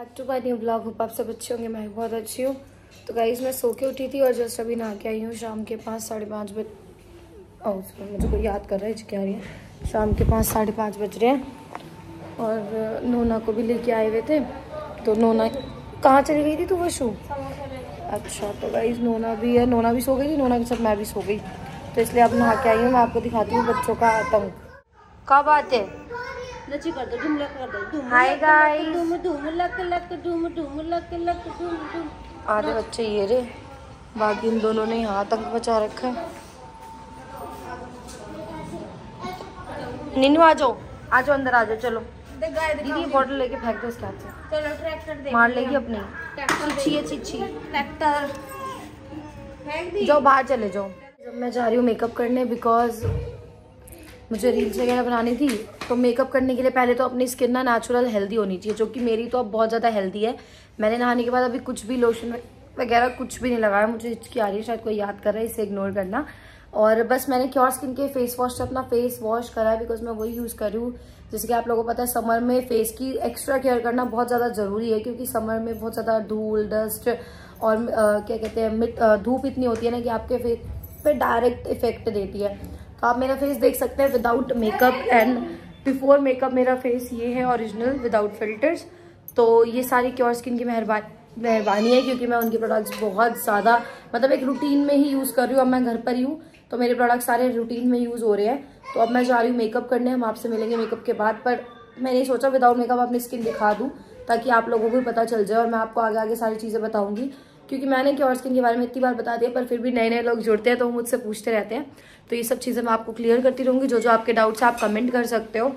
Back to my new blog. Hope आप सब अच्छे होंगे, मैं बहुत अच्छी हूँ। तो गाइस मैं सो के उठी थी और जस्ट अभी नहा के आई हूँ। शाम के 5 साढ़े 5 बजे मुझे कोई याद कर रहा है जी, क्या रही है। शाम के 5 साढ़े 5 बज रहे हैं और नोना को भी लेके आए हुए थे। तो नोना कहाँ चली गई थी तू वशु? अच्छा, तो गाइस नोना भी है, नोना भी सो गई थी, नोना के साथ मैं भी सो गई। तो इसलिए अब नहा के आई हूँ। मैं आपको दिखाती हूँ बच्चों का आतंक। कब आते? हाय गाइस, आधे बच्चे ये रे, बाकी इन दोनों ने यहाँ तक बचा रखा है। नीनू आ जाओ, आ जाओ अंदर आ जाओ। चलो दीदी बॉटल लेके फेंक दो इसके हाथ से। चलो ट्रैक्टर मार लेगी अपनी। चिच्छी है चिच्छी, ट्रैक्टर जाओ बाहर चले जाओ। जब मैं जा रही हूँ मेकअप करने, बिकॉज मुझे रील्स वगैरह बनानी थी। तो मेकअप करने के लिए पहले तो अपनी स्किन ना नेचुरल हेल्दी होनी चाहिए, जो कि मेरी तो अब बहुत ज़्यादा हेल्दी है। मैंने नहाने के बाद अभी कुछ भी लोशन वगैरह कुछ भी नहीं लगाया। मुझे हिचकी आ रही है, शायद कोई याद कर रहा है, इसे इग्नोर करना। और बस मैंने क्योर स्किन के फेस वॉश से अपना फेस वॉश करा है, बिकॉज मैं वही यूज़ कर रही हूँ। जैसे कि आप लोगों को पता है, समर में फेस की एक्स्ट्रा केयर करना बहुत ज़्यादा ज़रूरी है, क्योंकि समर में बहुत ज़्यादा धूल डस्ट और क्या कहते हैं धूप इतनी होती है ना कि आपके फेस पे डायरेक्ट इफेक्ट देती है। तो आप मेरा फेस देख सकते हैं without makeup and before makeup. मेरा फेस ये है ओरिजिनल विदाउट फिल्टर्स। तो ये सारी क्योर स्किन की मेहरबानी है, क्योंकि मैं उनके प्रोडक्ट्स बहुत ज़्यादा मतलब एक रूटीन में ही यूज़ कर रही हूँ। अब मैं घर पर ही हूँ तो मेरे प्रोडक्ट्स सारे रूटीन में यूज़ हो रहे हैं। तो अब मैं जा रही हूँ मेकअप करने। हम आपसे मिलेंगे मेकअप के बाद, पर मैंने सोचा विदाउट मेकअप अपनी स्किन दिखा दूँ ताकि आप लोगों को भी पता चल जाए। और मैं आपको आगे आगे सारी चीज़ें बताऊँगी, क्योंकि मैंने क्योर स्किन के बारे में इतनी बार बता दिया, पर फिर भी नए नए लोग जुड़ते हैं तो वो मुझसे पूछते रहते हैं। तो ये सब चीज़ें मैं आपको क्लियर करती रहूँगी। जो जो आपके डाउट्स आप कमेंट कर सकते हो।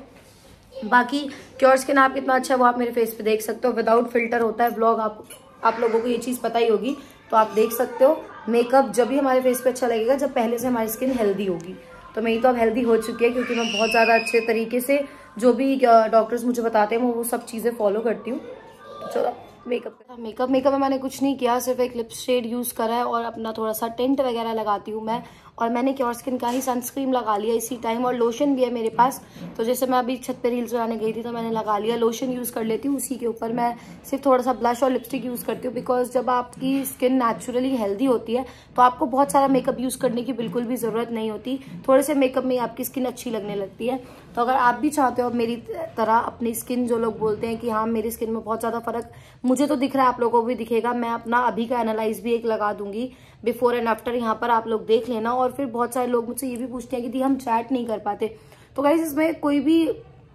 बाकी क्योर स्किन आप कितना अच्छा है वो आप मेरे फेस पे देख सकते हो। विदाउट फिल्टर होता है व्लॉग, आप लोगों को ये चीज़ पता ही होगी। तो आप देख सकते हो मेकअप जब भी हमारे फेस पे अच्छा लगेगा जब पहले से हमारी स्किन हेल्दी होगी। तो मेरी तो अब हेल्दी हो चुकी है, क्योंकि मैं बहुत ज़्यादा अच्छे तरीके से जो भी डॉक्टर्स मुझे बताते हैं वो सब चीज़ें फॉलो करती हूँ। तो चलो मेकअप में मैंने कुछ नहीं किया, सिर्फ एक लिप शेड यूज़ करा है और अपना थोड़ा सा टिंट वगैरह लगाती हूँ मैं। और मैंने क्योर स्किन का ही सनस्क्रीन लगा लिया इसी टाइम, और लोशन भी है मेरे पास। तो जैसे मैं अभी छत पे रील्स बनाने गई थी तो मैंने लगा लिया, लोशन यूज़ कर लेती हूँ। उसी के ऊपर मैं सिर्फ थोड़ा सा ब्लश और लिपस्टिक यूज़ करती हूँ, बिकॉज जब आपकी स्किन नेचुरली हेल्दी होती है तो आपको बहुत सारा मेकअप यूज़ करने की बिल्कुल भी ज़रूरत नहीं होती। थोड़े से मेकअप में आपकी स्किन अच्छी लगने लगती है। तो अगर आप भी चाहते हो मेरी तरह अपनी स्किन, जो लोग बोलते हैं कि हाँ मेरी स्किन में बहुत ज़्यादा फर्क मुझे तो दिख रहा है, आप लोगों को भी दिखेगा। मैं अपना अभी का एनालाइज भी एक लगा दूंगी, बिफोर एंड आफ्टर, यहाँ पर आप लोग देख लेना। और फिर बहुत सारे लोग मुझसे ये भी पूछते हैं कि दी हम चैट नहीं कर पाते। तो गाइस इसमें कोई भी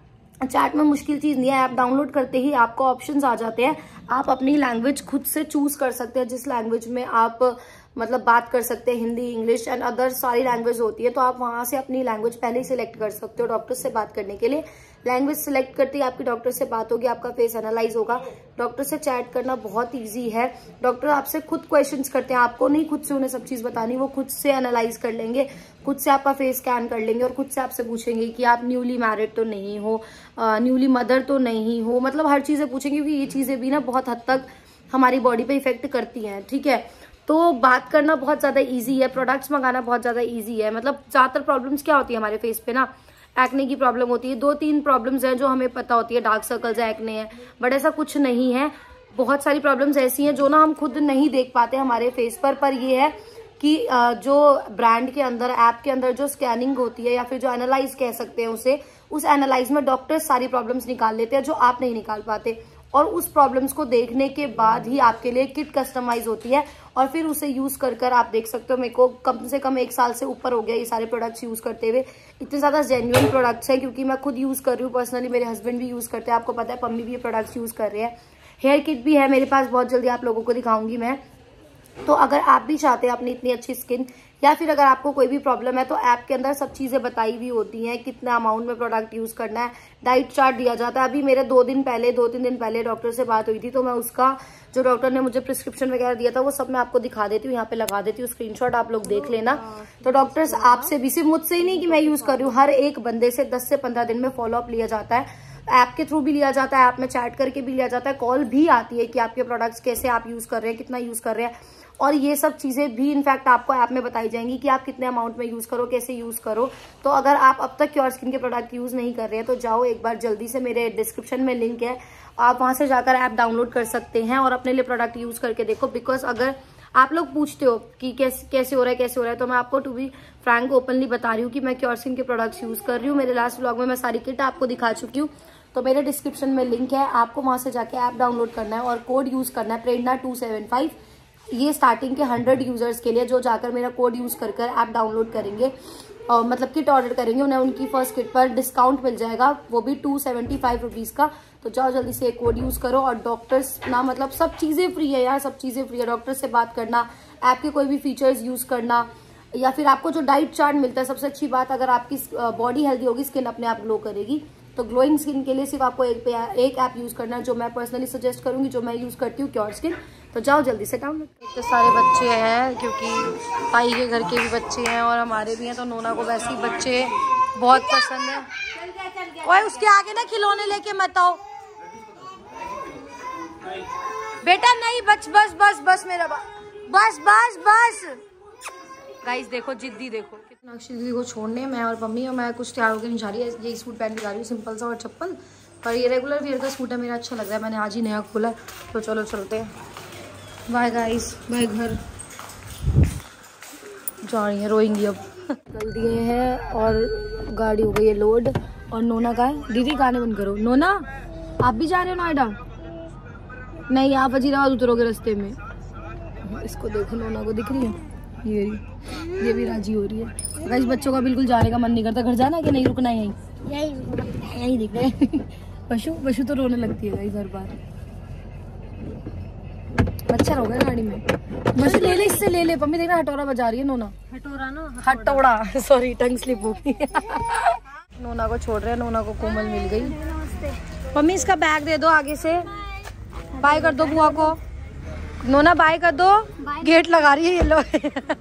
चैट में मुश्किल चीज़ नहीं है। ऐप डाउनलोड करते ही आपको ऑप्शंस आ जाते हैं। आप अपनी लैंग्वेज खुद से चूज कर सकते हैं, जिस लैंग्वेज में आप मतलब बात कर सकते हैं। हिंदी, इंग्लिश एंड अदर सारी लैंग्वेज होती है। तो आप वहां से अपनी लैंग्वेज पहले ही सिलेक्ट कर सकते हो डॉक्टर से बात करने के लिए। लैंग्वेज सिलेक्ट करते ही आपकी डॉक्टर से बात होगी, आपका फेस एनालाइज होगा। डॉक्टर से चैट करना बहुत ईजी है। डॉक्टर आपसे खुद क्वेश्चंस करते हैं, आपको नहीं खुद से उन्हें सब चीज़ बतानी, वो खुद से एनालाइज कर लेंगे, खुद से आपका फेस स्कैन कर लेंगे और खुद से आपसे पूछेंगे कि आप न्यूली मैरिड तो नहीं हो, न्यूली मदर तो नहीं हो, मतलब हर चीज़ें पूछेंगे, क्योंकि ये चीज़ें भी ना बहुत हद तक हमारी बॉडी पे इफेक्ट करती हैं। ठीक है, तो बात करना बहुत ज़्यादा ईजी है, प्रोडक्ट्स मंगाना बहुत ज़्यादा ईजी है। मतलब ज़्यादातर प्रॉब्लम्स क्या होती है हमारे फेस पे ना, एक्ने की प्रॉब्लम होती है। 2-3 प्रॉब्लम्स हैं जो हमें पता होती है, डार्क सर्कल्स है, एक्ने है, बट ऐसा कुछ नहीं है। बहुत सारी प्रॉब्लम्स ऐसी हैं जो ना हम खुद नहीं देख पाते हमारे फेस पर ये है कि जो ब्रांड के अंदर, ऐप के अंदर जो स्कैनिंग होती है या फिर जो एनालाइज कह सकते हैं उसे, उस एनालाइज में डॉक्टर्स सारी प्रॉब्लम्स निकाल लेते हैं जो आप नहीं निकाल पाते। और उस प्रॉब्लम्स को देखने के बाद ही आपके लिए किट कस्टमाइज होती है और फिर उसे यूज कर आप देख सकते हो। मेरे को कम से कम 1 साल से ऊपर हो गया ये सारे प्रोडक्ट्स यूज करते हुए। इतने ज्यादा जेन्युइन प्रोडक्ट्स हैं, क्योंकि मैं खुद यूज कर रही हूँ पर्सनली, मेरे हस्बैंड भी यूज करते हैं, आपको पता है पम्मी भी ये प्रोडक्ट्स यूज कर रहे हैं। हेयर किट भी है मेरे पास, बहुत जल्दी आप लोगों को दिखाऊंगी मैं। तो अगर आप भी चाहते हैं अपनी इतनी अच्छी स्किन, या फिर अगर आपको कोई भी प्रॉब्लम है, तो ऐप के अंदर सब चीज़ें बताई हुई होती हैं, कितना अमाउंट में प्रोडक्ट यूज़ करना है, डाइट चार्ट दिया जाता है। अभी मेरे 2-3 दिन पहले डॉक्टर से बात हुई थी, तो मैं उसका जो डॉक्टर ने मुझे प्रिस्क्रिप्शन वगैरह दिया था वो सब मैं आपको दिखा देती हूँ, यहाँ पे लगा देती हूँ स्क्रीनशॉट, आप लोग देख लेना। तो डॉक्टर्स आपसे भी, सिर्फ मुझसे ही नहीं कि मैं यूज़ कर रही हूँ, हर एक बंदे से 10 से 15 दिन में फॉलोअप लिया जाता है। ऐप के थ्रू भी लिया जाता है, ऐप में चैट करके भी लिया जाता है, कॉल भी आती है कि आपके प्रोडक्ट्स कैसे आप यूज कर रहे हैं, कितना यूज कर रहे हैं, और ये सब चीजें भी इनफैक्ट आपको ऐप में बताई जाएंगी कि आप कितने अमाउंट में यूज करो, कैसे यूज करो। तो अगर आप अब तक क्योर स्किन के प्रोडक्ट यूज नहीं कर रहे हैं तो जाओ एक बार जल्दी से, मेरे डिस्क्रिप्शन में लिंक है, आप वहां से जाकर ऐप डाउनलोड कर सकते हैं और अपने लिए प्रोडक्ट यूज करके देखो। बिकॉज अगर आप लोग पूछते हो कि कैसे हो रहा है कैसे हो रहा है, तो मैं आपको टू बी फ्रैंक ओपनली बता रही हूँ कि मैं क्योर स्किन के प्रोडक्ट्स यूज कर रही हूँ। मेरे लास्ट व्लॉग में मैं सारी किट आपको दिखा चुकी हूँ, तो मेरे डिस्क्रिप्शन में लिंक है, आपको वहां से जाके ऐप डाउनलोड करना है और कोड यूज करना है प्रेरणा275। ये स्टार्टिंग के 100 यूजर्स के लिए जो जाकर मेरा कोड यूज कर ऐप डाउनलोड करेंगे, मतलब किट ऑर्डर करेंगे, उन्हें उनकी फर्स्ट किट पर डिस्काउंट मिल जाएगा, वो भी 275 रुपीज का। तो जाओ जल्दी से कोड यूज करो। और डॉक्टर्स ना, मतलब सब चीजें फ्री है यार, सब चीजें फ्री है। डॉक्टर से बात करना, ऐप के कोई भी फीचर्स यूज करना, या फिर आपको जो डाइट चार्ट मिलता है, सबसे अच्छी बात, अगर आपकी बॉडी हेल्दी होगी स्किन अपने आप ग्लो करेगी। तो ग्लोइंग स्किन के लिए सिर्फ आपको एक ऐप यूज करना है, जो मैं पर्सनली सजेस्ट करूंगी, जो मैं यूज करती हूँ, क्योर स्किन। तो जाओ जल्दी से डाउनलोड। इतने सारे बच्चे हैं क्योंकि ताई के घर के भी बच्चे हैं और हमारे भी हैं, तो नोना को वैसे ही बच्चे बहुत पसंद है। ओए उसके आगे ना खिलौने लेके मत आओ बेटा, नहीं, बस बस बस बस मेरा बस बस बस। गाइस देखो जिद्दी, देखो मीनाक्षी दीदी को छोड़ने मैं और मम्मी, और मैं कुछ तैयार होकर नहीं जा रही है, यही सूट पहन के जा रही हूँ, सिंपल सा और चप्पल। पर ये रेगुलर वियर का सूट है, मेरा अच्छा लग रहा है, मैंने आज ही नया खोला, तो चलो चलते हैं। बाय गाइस, बाय घर जा रही है, रोएंगी अब। निकल दिए हैं और गाड़ी हो गई है लोड। और नोना का है, दीदी गाने बंद करो। नोना आप भी जा रहे हो नोएडा? नहीं, आप वजीराबाद उतरोगे रास्ते में। इसको देखो, नोना को दिख रही है, ये भी राजी हो रही है। गाइस बच्चों का बिल्कुल जाने का मन नहीं करता, घर जाना कि नहीं रुकना, यही दिख रहा है। पशु तो रोने लगती है गाइस हर बार। अच्छा हो गया गाड़ी में, बस ले ले, इससे ले ले। मम्मी देखना हटोरा बजा रही है नोना, हटोड़ा सॉरी, टंग स्लिप हो गई। नोना को छोड़ रहे हैं, नोना को कोमल मिल गई। मम्मी इसका बैग दे दो, आगे से बाय कर दो बुआ को। नोना बाय कर दो, गेट लगा रही है ये लो।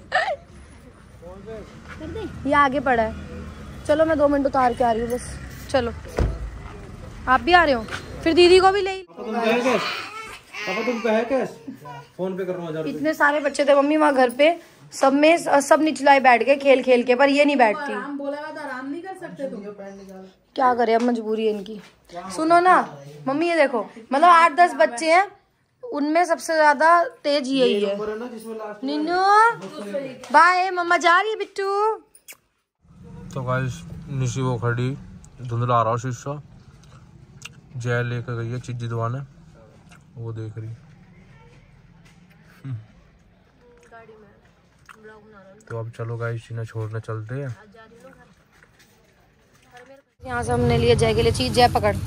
ये आगे पड़ा है, चलो मैं 2 मिनट उतार के आ रही हूँ बस। चलो आप भी आ रहे हो, फिर दीदी को भी ले। पापा तुम कहे कैश फोन पे करना। इतने सारे बच्चे थे मम्मी वहाँ घर पे, सब में सब निचलाए बैठ गए खेल खेल के, पर ये नहीं बैठती। आराम नहीं कर सकते तुम? क्या करे, अब मजबूरी है इनकी। सुनो ना मम्मी, ये देखो, मतलब 8-10 बच्चे हैं, उनमें सबसे ज्यादा तेज यही है। नीनू बाय, मम्मा जा रही है बिट्टू। तो गाइस निशी वो खड़ी, धुंधला रहा शीशा, जय लेकर गई है चीजी दुआने, वो देख रही। तो अब चलो गाइस इन्हें छोड़ने चलते हैं। यहाँ से हमने लिया जय के लिए चीज। जय पकड़,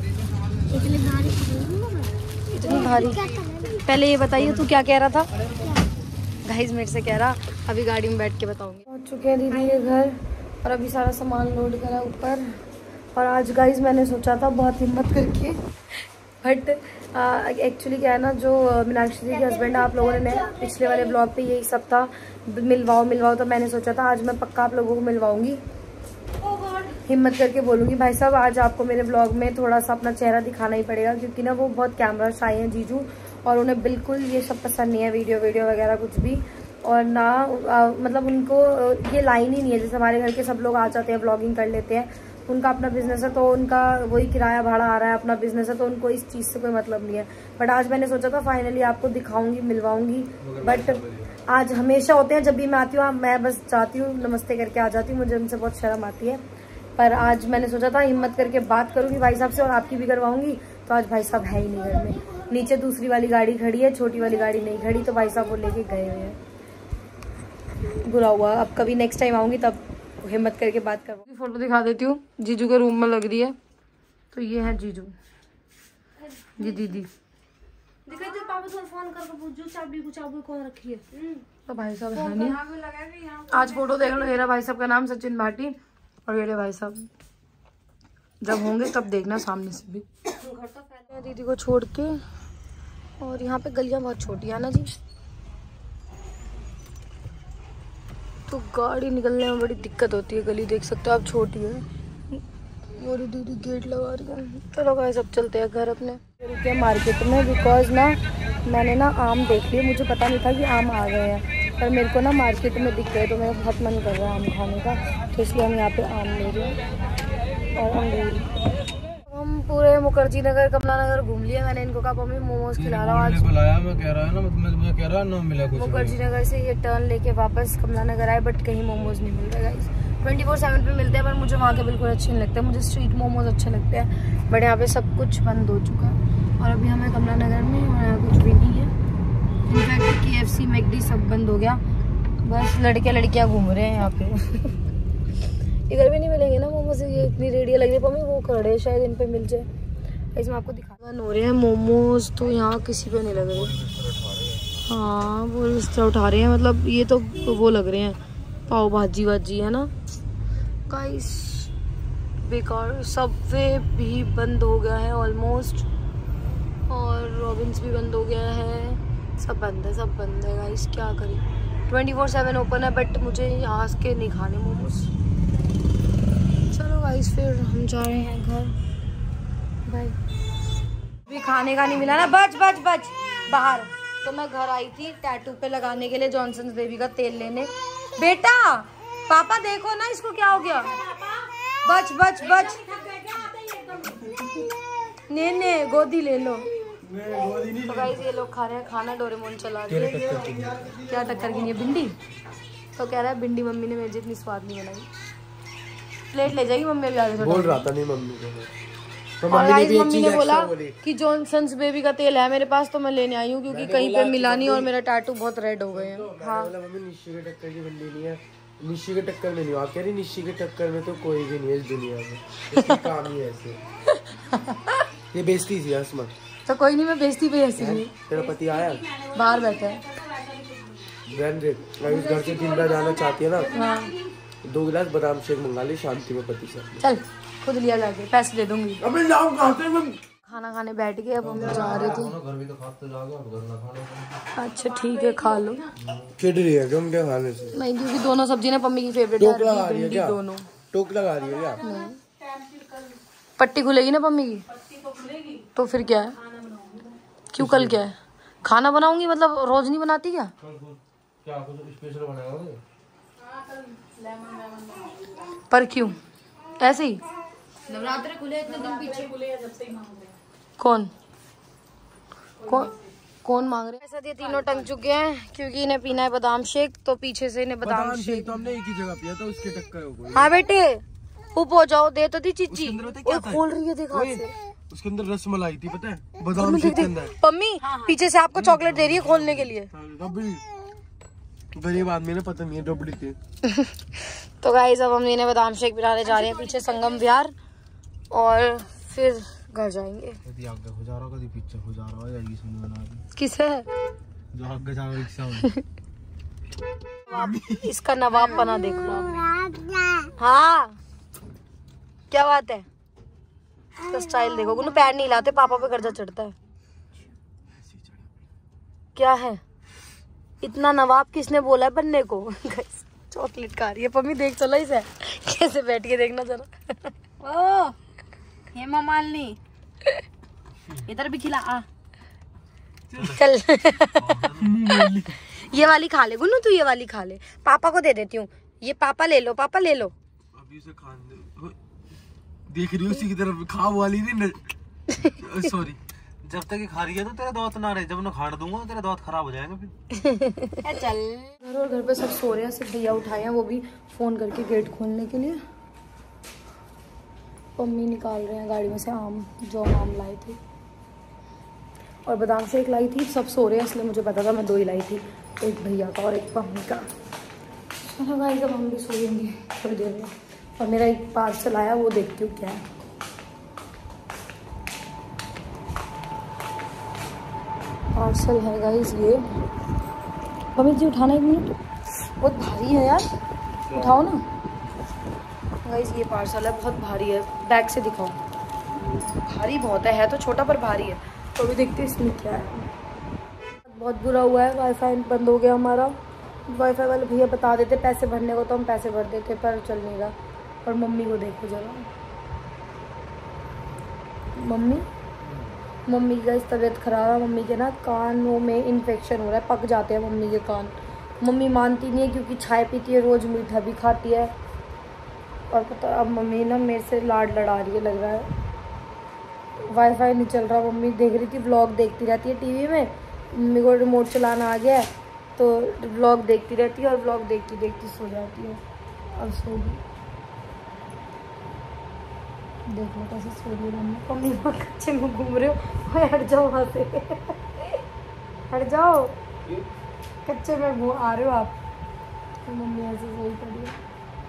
इतनी भारी। पहले ये बताइए तू क्या कह रहा था? गाइस मेरे से कह रहा, अभी गाड़ी में बैठ के बताऊंगी। पहुंच चुके हैं दीदी के घर और अभी सारा सामान लोड करा ऊपर। और आज गाइस मैंने सोचा था बहुत हिम्मत करके, बट एक्चुअली क्या है ना, जो मीनाक्षी जी के हस्बैंड, आप लोगों ने पिछले वाले ब्लॉग पे यही सब था, मिलवाओ, तो मैंने सोचा था आज मैं पक्का आप लोगों को मिलवाऊंगी, हिम्मत करके बोलूंगी भाई साहब आज आपको मेरे ब्लॉग में थोड़ा सा अपना चेहरा दिखाना ही पड़ेगा, क्योंकि ना वो बहुत कैमरा शाई हैं जीजू, और उन्हें बिल्कुल ये सब पसंद नहीं है, वीडियो वगैरह कुछ भी। और ना मतलब उनको ये लाइन ही नहीं है, जैसे हमारे घर के सब लोग आ जाते हैं ब्लॉगिंग कर लेते हैं, उनका अपना बिजनेस है, तो उनका वही किराया भाड़ा आ रहा है, अपना बिजनेस है, तो उनको इस चीज़ से कोई मतलब नहीं है। बट आज मैंने सोचा था फाइनली आपको दिखाऊंगी, मिलवाऊंगी। बट आज हमेशा होते हैं, जब भी मैं आती हूँ मैं बस जाती हूँ, नमस्ते करके आ जाती हूँ, मुझे उनसे बहुत शर्म आती है। पर आज मैंने सोचा था हिम्मत करके बात करूंगी भाई साहब से और आपकी भी करवाऊंगी। तो आज भाई साहब है ही नहीं घर में, नीचे दूसरी वाली गाड़ी खड़ी है, छोटी वाली गाड़ी नहीं खड़ी, तो भाई साहब वो लेके गए हुए हैं। बुरा हुआ, अब कभी नेक्स्ट टाइम आऊंगी तब हिम्मत करके बात करवाऊंगी। फोटो दिखा देती हूँ, जीजू के रूम में लग रही है, तो ये है जीजू, ये दीदी। तो भाई साहब है नहीं, आज फोटो देख लो, मेरा भाई साहब का नाम सचिन भाटी और मेरे भाई साहब, जब होंगे तब देखना सामने से भी। दीदी को छोड़ के, और यहाँ पे गलियां बहुत छोटी है ना जी, तो गाड़ी निकलने में बड़ी दिक्कत होती है। गली देख सकते हो आप, छोटी है, और दीदी गेट लगा रही है। चलो भाई सब चलते हैं घर अपने। रुके मार्केट में बिकॉज ना मैंने ना आम देख लिए, मुझे पता नहीं था कि आम आ गए हैं, पर मेरे को ना मार्केट में दिख गए तो मेरा बहुत मन कर रहा है आम खाने का, तो इसलिए हम यहाँ पे आम ले रहे हैं और अंगूर। हम पूरे मुखर्जी नगर कमला नगर घूम लिए। मैंने इनको कहा मम्मी मोमोज खिला रहा हूँ आज। मैं कह रहा है ना, मुझे कह रहा ना मिला कुछ। मुखर्जी नगर से ये टर्न लेके वापस कमला नगर आए, बट कहीं मोमोज नहीं मिल रहा गाइस। 24/7 पे मिलते हैं, पर मुझे वहाँ के बिल्कुल अच्छे नहीं लगते। मुझे स्ट्रीट मोमोज अच्छे लगते हैं, बट यहाँ पे सब कुछ बंद हो चुका है। और अभी हमें कमला नगर में और यहाँ कुछ भी नहीं है। इनफैक्ट KFC मैकडी सब बंद हो गया, बस लड़के लड़कियाँ घूम रहे हैं यहाँ पे। इधर भी नहीं मिलेंगे ना मोमोज, ये इतनी रेडिया लग रही है। मम्मी वो खड़े शायद इन पे मिल जाए। इसमें आपको दिखा हो रहे हैं मोमोज, तो यहाँ किसी पे नहीं लग रहे। हाँ वो इस तरह उठा रहे हैं, मतलब ये तो वो लग रहे हैं पाव भाजी वाजी है ना गाइस। बेकार। सबवे भी बंद हो गया है ऑलमोस्ट, और रॉबिन्स भी बंद हो गया है। सब बंद है गाइस, क्या करें। 24/7 ओपन है, बट मुझे यहाँ के नहीं खाने मोमोज। चलो गाइस फिर हम जा रहे हैं घर, बाय। भी खाने का नहीं मिला ना, बच बाहर। तो मैं घर आई थी टैटू पे लगाने के लिए जॉनसन बेबी का तेल लेने। बेटा पापा देखो ना इसको क्या हो गया। बच ने गोदी ले लो। तो गाइस ये लोग खा रहे हैं खाना, डोरेमोन चला रहे हैं। क्या टक्कर की नहीं है भिंडी, तो कह रहा है भिंडी मम्मी ने मेरे जितनी स्वाद नहीं बनाई। प्लेट ले जाएगी मम्मी अभी बोल रहा था नहीं मम्मी को। तो मम्मी ने बोला कि जॉनसन्स बेबी का तेल है मेरे पास, तो मैं लेने आई हूँ क्योंकि कहीं पे मिला नहीं और मेरा टैटू बहुत रेड हो गए हैं। हाँ मम्मी निश्ची के टक्कर की भिंडी नहीं है, निश्ची के टक्कर में नहीं। आप कह रही निश्ची के टक्कर में तो कोई भी नहीं है इस दुनिया में, इसकी काम ही ऐसे। ये बेइज्जती थी असमा। तो कोई नहीं, मैं बेइज्जती पे हंसी रही। तेरा पति आया बाहर बैठा है। घर से दिन भर जाना चाहती है ना। हाँ। 2 गिलास बादाम शेक मंगा ली शांति में पति से। चल खुद लिया जाके, पैसे दे दूंगी। खाना खाने बैठ गए, अब हम जा रहे थे। अच्छा ठीक है खा लो। चिढ़ रही है तुम क्या खाने से? नहीं क्योंकि दोनों सब्जी ना पम्मी की फेवरेट है। दोनों टोक लगा रही है क्या? पट्टी खुलेगी ना पम्मी की, तो फिर क्या है? क्यों कल क्या है? खाना बनाऊंगी, मतलब रोज नहीं बनाती क्या? क्या कुछ स्पेशल बनाएगा? पर क्यों ऐसे ही? नवरात्रि खुले इतने दिन पीछे खुले हैं, जब से ही मांग रहे हैं। कौन मांग रहे हैं? ऐसा ये तीनों टंग चुके हैं क्योंकि इन्हें पीना है बादाम शेक, तो पीछे से इन्हें बादाम शेक तो हमने एक ही जगह पिया था, उसके टक्कर हो गई। हाँ बेटे उप हो जाओ, दे तो दी चीची। खोल रही है देखा से। उसके अंदर रसमलाई थी पता है, बादाम शेक के अंदर। मम्मी पीछे से आपको चॉकलेट दे रही है खोलने के लिए। गरीब आदमी ने पता नहीं है डबली थी। तो गाइस अब हम इन्हें बादाम शेक पिलाने जा रहे हैं पीछे संगम विहार, और फिर घर जाएंगे। किसे इसका नवाब पना देखो। हाँ क्या बात है, इसका स्टाइल देखो। गुनु पैर नहीं लाते, पापा पे कर्जा चढ़ता है। क्या है इतना नवाब किसने बोला है बनने को? चॉकलेट खा रही है पम्मी, देख चलो इसे कैसे बैठ के देखना चलो। ओ हेमा मालिनी इधर भी खिला आ। चल ये वाली खा ले गुन्नू, तू ये वाली खा ले, पापा को दे देती हूँ। ये पापा ले लो, पापा ले लो। अभी से खाने देख रही उसी की तरफ, खा वाली नहीं। सॉरी जब तक ये खा रही है तो तेरा दांत ना रहे, जब मैं खाड़ दूंगा तो तेरा दांत खराब हो जाएगा फिर। चल घर पे सब सो रहे हैं, सिर्फ भैया उठाए हैं, वो भी फोन करके गेट खोलने के लिए। मम्मी निकाल रहे हैं गाड़ी में से आम, जो आम लाए थे, और बादाम शेक लाई थी। सब सो रहे हैं इसलिए मुझे पता था, मैं 2 ही लाई थी, एक भैया का और एक मम्मी का। चलो भाई जब हम भी सोएंगे थोड़ी देर में। और मेरा एक पार्सल आया, वो देखती हूँ क्या है। पार्सल है गाइस ये। मम्मी जी उठाना 1 मिनट, बहुत भारी है यार, उठाओ ना। गाइस ये पार्सल है, बहुत भारी है, बैग से दिखाओ। भारी बहुत है तो छोटा पर भारी है। तो अभी देखते हैं इसमें क्या है। बहुत बुरा हुआ है, वाईफाई बंद हो गया हमारा। वाईफाई वाले भैया बता देते पैसे भरने को, तो हम पैसे भर देते, पर चल नहीं रहा। और मम्मी को देखो जरा, मम्मी की गाइस तबीयत खराब है। मम्मी के ना कानों में इन्फेक्शन हो रहा है, पक जाते हैं मम्मी के कान। मम्मी मानती नहीं है क्योंकि चाय पीती है रोज़, मीठा भी खाती है। और पता अब मम्मी ना मेरे से लाड लड़ा रही है लग रहा है। वाईफाई नहीं चल रहा। मम्मी देख रही थी व्लॉग, देखती रहती है टीवी में। मम्मी को रिमोट चलाना आ गया है तो व्लॉग देखती रहती है और व्लॉग देखती देखती सो जाती है। अब सो गई, देख लो कैसे सो रही है मम्मी। मम्मी कच्चे में घूम रहे हो, हट जाओ वहाँ से हट जाओ, कच्चे में वो आ रहे हो आप। तो मम्मी ऐसे सोई पड़ी है।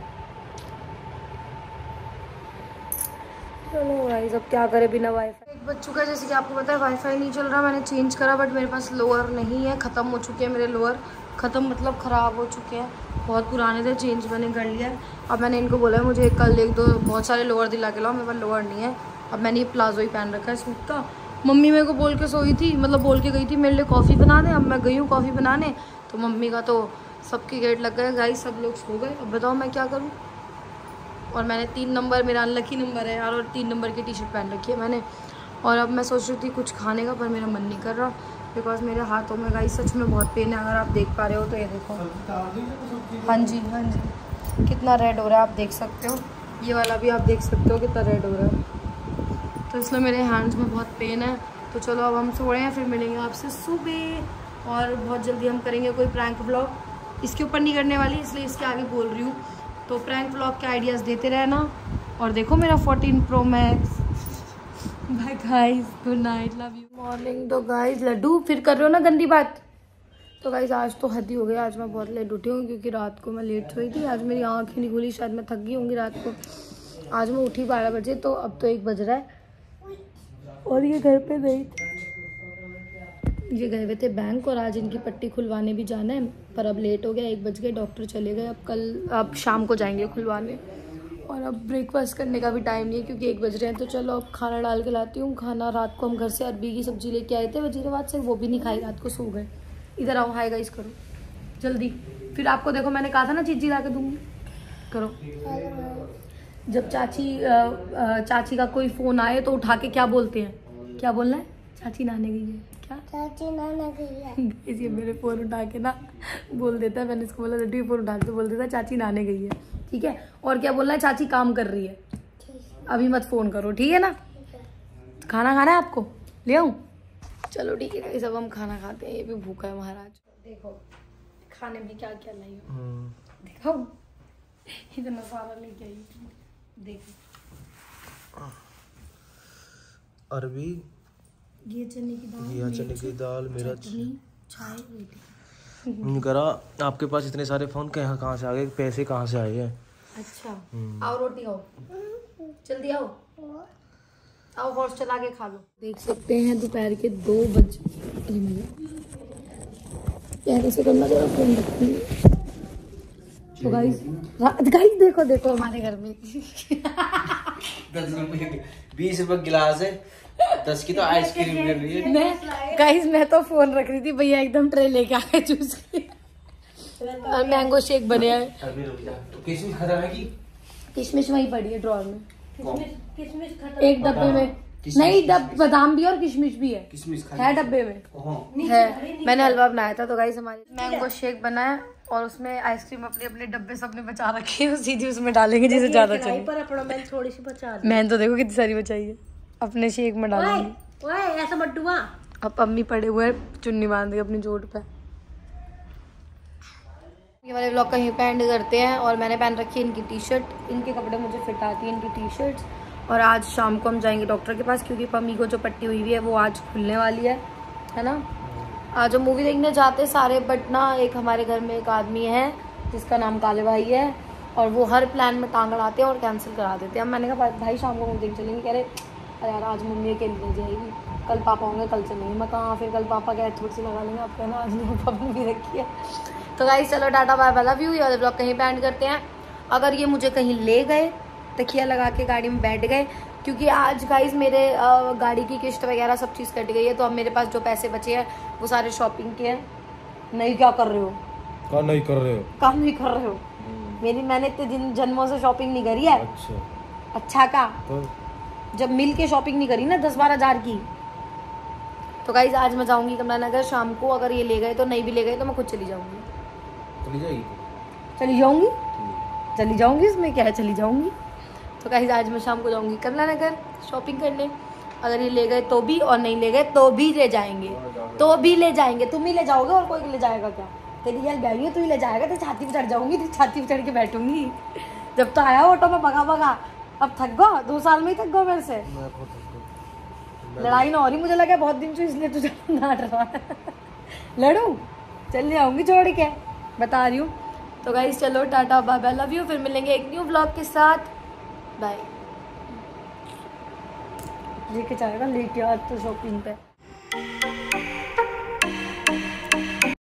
चलो भाई सब क्या करे बिना वाईफाई। एक बज चुका है, जैसे कि आपको पता है वाईफाई नहीं चल रहा। मैंने चेंज करा बट मेरे पास लोअर नहीं है, ख़त्म हो चुके हैं मेरे लोअर। ख़त्म मतलब ख़राब हो चुके हैं, बहुत पुराने थे। चेंज मैंने कर लिया है। अब मैंने इनको बोला है मुझे कल एक दो बहुत सारे लोअर दिला के लाओ, मेरे पास लोअर नहीं है। अब मैंने ये प्लाजो ही पहन रखा है सूट का। मम्मी मेरे को बोल के सोई थी, मतलब बोल के गई थी मेरे लिए कॉफ़ी बना दे। अब मैं गई हूँ कॉफ़ी बनाने, तो मम्मी का तो सबके गेट लग गए गाइस, सब लोग सो गए। अब बताओ मैं क्या करूँ। और मैंने 3 नंबर, मेरा अनलकी नंबर है यार, और 3 नंबर की टी शर्ट पहन रखी है मैंने। और अब मैं सोच रही थी कुछ खाने का, पर मेरा मन नहीं कर रहा बिकॉज मेरे हाथों में गाइस सच में बहुत पेन है। अगर आप देख पा रहे हो तो ये देखो, हाँ जी हाँ जी, कितना रेड हो रहा है आप देख सकते हो। ये वाला भी आप देख सकते हो कितना रेड हो रहा है। तो इसलिए मेरे हैंड्स में बहुत पेन है। तो चलो अब हम सो रहे हैं, फिर मिलेंगे आपसे सुबह। और बहुत जल्दी हम करेंगे कोई प्रैंक व्लॉग। इसके ऊपर नहीं करने वाली, इसलिए इसके आगे बोल रही हूँ। तो प्रैंक व्लॉग के आइडियाज़ देते रहना। और देखो मेरा 14 Pro Max। Bye guys, good night, love you. Morning. तो गाइस लड्डू फिर कर रहे हो ना गंदी बात। तो गाइस आज तो हद ही हो गया। आज मैं बहुत लेट उठी हूँ क्योंकि रात को मैं लेट सोई थी। आज मेरी आँख ही नहीं खुली, शायद मैं थक गई होंगी रात को। आज मैं उठी 12 बजे, तो अब तो 1 बज रहा है। और ये घर पे गई, ये गए हुए थे बैंक, और आज इनकी पट्टी खुलवाने भी जाना है। पर अब लेट हो गया, 1 बज गए, डॉक्टर चले गए। अब शाम को जाएंगे खुलवाने। और अब ब्रेकफास्ट करने का भी टाइम नहीं है क्योंकि 1 बज रहे हैं। तो चलो अब खाना डाल के लाती हूँ। खाना रात को हम घर से अरबी की सब्जी लेके आए थे वजीराबाद से, वो भी नहीं खाई, रात को सो गए। इधर आओ, हाय गाइस करो जल्दी। फिर आपको देखो मैंने कहा था ना चीज़ी ला के दूँगी, करो। जब चाची का कोई फ़ोन आए तो उठा के क्या बोलते हैं, क्या बोलना है? चाची नहाने गई है। क्या चाची नहाने गई है? ये मेरे फ़ोन उठा के ना बोल देता है। मैंने इसको बोला लड्डू फ़ोन उठा के बोल देता है चाची नहाने गई है, ठीक है। और क्या बोलना है? चाची काम कर रही है, अभी मत फ़ोन करो, ठीक है ना। खाना खाना है आपको, ले आऊँ? चलो ठीक है, सब हम खाना खाते हैं। ये भी भूखा है महाराज। देखो खाने में क्या क्या लाई हूँ, देखो इतना सारा लेके आई। देखो अरबी, ये चने की दाल, ये चने की दाल, मिर्च, चाय, रोटी। करा आपके पास इतने सारे फोन कहाँ से आ गए, पैसे कहाँ से आए हैं? अच्छा आओ रोटी खाओ, जल्दी आओ, आओ हॉर्स चला के खा लो। देख सकते हैं दोपहर के 2 बज। कैसे करना जरा फोन रखूंगी। तो गाइस देखो देखो हमारे घर में 10 रुपए 20 रुपए गिलास है, 10 की तो आइसक्रीम मिल रही है। मैं तो फोन रख रही थी, भैया एकदम ट्रे लेके आ गए जूस की। और मैंगो शेक बने हैं। तो किशमिश खत्म है की? किशमिश वहीं पड़ी है ड्रॉर में, किशमिश एक डब्बे में। नहीं बादाम भी और किशमिश भी है, किशमिश है डब्बे में है। मैंने हलवा बनाया था। तो गाइस हमारे मैंगो शेक बना है और उसमें आइसक्रीम अपने अपने डब्बे सबने बचा रखे हैं, सीधी उसमें डालेंगे जिसे ज्यादा चाहिए। पर अपना मैं थोड़ी सी बचा, मैंने तो देखो कितनी सारी बचाई है, अपने शेक में डालेंगे। ऐसा मत हुआ। अब अम्मी पड़े हुए चुन्नी बांध के अपनी जोड़ पे। ये वाले ब्लॉग कहीं पे एंड करते हैं। और मैंने पहन रखी है इनकी टी शर्ट, इनके कपड़े मुझे फिट आती है इनकी टी शर्ट्स। और आज शाम को हम जाएंगे डॉक्टर के पास क्योंकि पम्मी को जो पट्टी हुई है वो आज खुलने वाली है ना। आज हम मूवी देखने जाते सारे, बट ना एक हमारे घर में एक आदमी है जिसका नाम काले भाई है, और वो हर प्लान में टांग अड़ाते हैं और कैंसिल करा देते हैं। अब मैंने कहा भाई शाम को मूवी देखने चलेंगे, कह रहे अरे यार आज मम्मी अकेली नहीं जाएगी, कल पापा होंगे कल चलेंगे। मैं कहाँ फिर कल पापा क्या थोड़ी सी लगा लेंगे, आप कहना आज नहीं पापा भी रखी है। तो गाइस चलो tata bye bye, love you. ये वाले ब्लॉग कहीं पे एंड करते हैं। अगर ये मुझे कहीं ले गए, तकिया लगा के गाड़ी में बैठ गए, क्योंकि आज गाइस मेरे गाड़ी की किस्त वगैरह सब चीज़ कट गई है, तो अब मेरे पास जो पैसे बचे हैं वो सारे शॉपिंग के हैं। नहीं क्या कर रहे हो, काम नहीं कर रहे हो, काम नहीं कर रहे हो। मैंने इतने जन्मों से शॉपिंग नहीं करी है। अच्छा का जब मिल के शॉपिंग नहीं करी ना 10-12 हज़ार की। तो गाइस आज मैं जाऊंगी कमला नगर शाम को, अगर ये ले गए तो, नहीं भी ले गए तो मैं खुद चली जाऊंगी। चली जाऊंगी इसमें क्या है, चली जाऊंगी। तो गाइस आज मैं शाम को जाऊंगी कमला नगर शॉपिंग करने, अगर ये ले गए तो भी और नहीं ले गए तो भी ले जाएंगे, तो भी ले जाएंगे। तुम ही ले जाओगे और कोई ले जाएगा क्या? तेरी यार बैठी है, तू ही ले जाएगा। तो छाती पे चढ़ जाऊंगी, तो छाती पे चढ़ के बैठूंगी। जब तो आया ऑटो में भगा भगा, अब थक गो, 2 साल में ही थक गो मेरे से। लड़ाई ना हो रही मुझे लगा बहुत दिन से, इसलिए तुझे डांट रहा है। लड़ू चल जाऊंगी छोड़ के, बता रही हूँ। तो गाइस चलो tata bye bye, love you. फिर मिलेंगे एक न्यू व्लॉग के साथ, बाय। लेके जाएगा लेके आज तो शॉपिंग पे।